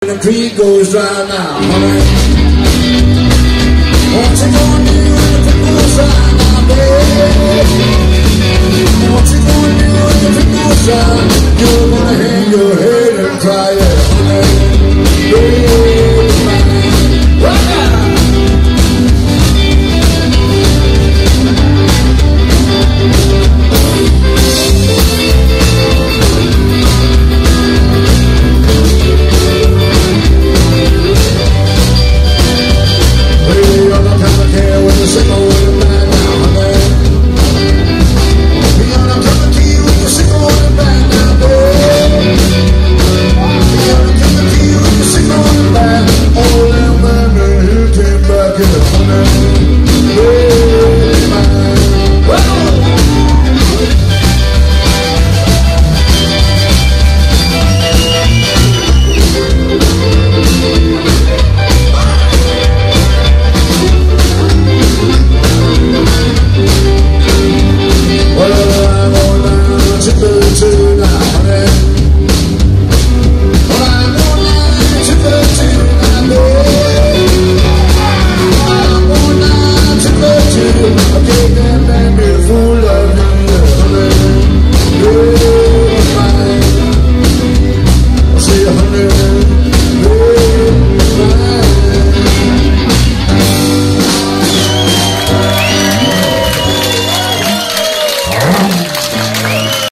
The creek goes dry now, honey. What you gonna do when the creek goes dry now, baby? What you gonna do when the creek goes dry? You're gonna hang your head and cry, yeah, honey. Baby.